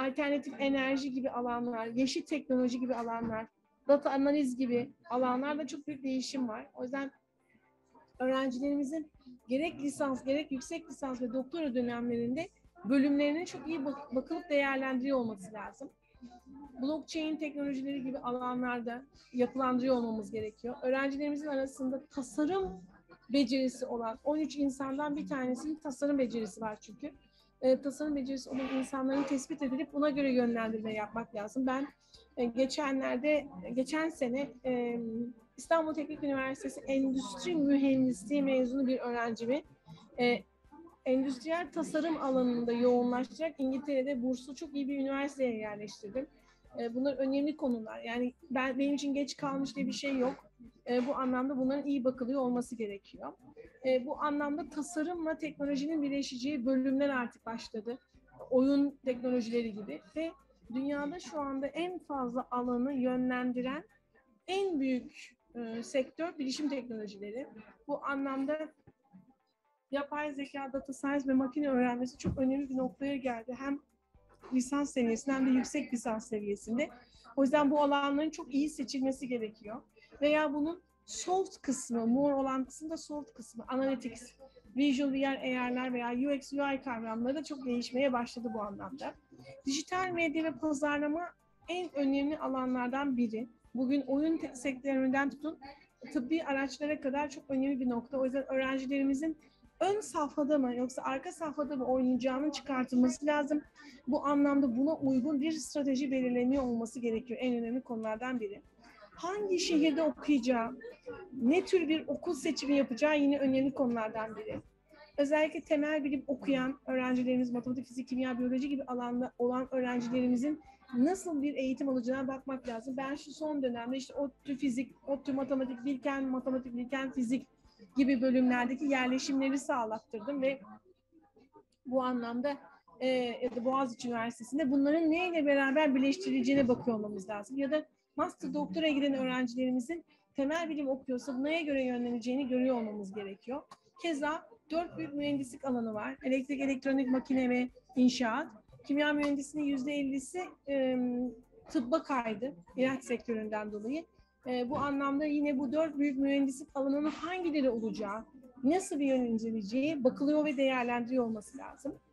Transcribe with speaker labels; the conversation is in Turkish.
Speaker 1: alternatif enerji gibi alanlar, yeşil teknoloji gibi alanlar, data analiz gibi alanlarda çok büyük değişim var. O yüzden öğrencilerimizin gerek lisans, gerek yüksek lisans ve doktora dönemlerinde bölümlerinin çok iyi bakılıp değerlendiriyor olması lazım. Blockchain teknolojileri gibi alanlarda yapılandırıyor olmamız gerekiyor. Öğrencilerimizin arasında tasarım becerisi olan 13 insandan bir tanesinin tasarım becerisi var çünkü. Tasarım becerisi olan insanların tespit edilip buna göre yönlendirme yapmak lazım. Ben geçen sene İstanbul Teknik Üniversitesi Endüstri Mühendisliği mezunu bir öğrencimi endüstriyel tasarım alanında yoğunlaştırarak İngiltere'de burslu çok iyi bir üniversiteye yerleştirdim. Bunlar önemli konular. Yani benim için geç kalmış diye bir şey yok. Bu anlamda bunların iyi bakılıyor olması gerekiyor. Bu anlamda tasarımla teknolojinin birleşeceği bölümler artık başladı. Oyun teknolojileri gibi ve dünyada şu anda en fazla alanı yönlendiren en büyük sektör bilişim teknolojileri. Bu anlamda yapay zeka, data science ve makine öğrenmesi çok önemli bir noktaya geldi. Hem lisans seviyesinde hem de yüksek lisans seviyesinde. O yüzden bu alanların çok iyi seçilmesi gerekiyor. Veya bunun soft kısmı, more olan kısmı da soft kısmı, analytics, visual VR, AR'lar veya UX, UI kavramları da çok değişmeye başladı bu anlamda. Dijital medya ve pazarlama en önemli alanlardan biri. Bugün oyun sektöründen tutun tıbbi araçlara kadar çok önemli bir nokta. O yüzden öğrencilerimizin ön safhada mı yoksa arka safhada mı oynayacağının çıkartılması lazım. Bu anlamda buna uygun bir strateji belirleniyor olması gerekiyor. En önemli konulardan biri. Hangi şehirde okuyacağı, ne tür bir okul seçimi yapacağı yine önemli konulardan biri. Özellikle temel bilim okuyan öğrencilerimiz, matematik, fizik, kimya, biyoloji gibi alanda olan öğrencilerimizin nasıl bir eğitim alacağına bakmak lazım. Ben şu son dönemde işte ODTÜ fizik, ODTÜ matematik, bilken fizik gibi bölümlerdeki yerleşimleri sağlattırdım ve bu anlamda ya da Boğaziçi Üniversitesi'nde bunların neyle beraber birleştirileceğine bakıyor olmamız lazım. Ya da master doktoraya giden öğrencilerimizin temel bilim okuyorsa neye göre yönleneceğini görüyor olmamız gerekiyor. Keza 4 büyük mühendislik alanı var. Elektrik, elektronik, makine ve inşaat. Kimya mühendisliğinin %50'si tıbba kaydı ilaç sektöründen dolayı. Bu anlamda yine bu 4 büyük mühendislik alanının hangileri olacağı, nasıl bir yönleneceği bakılıyor ve değerlendiriyor olması lazım.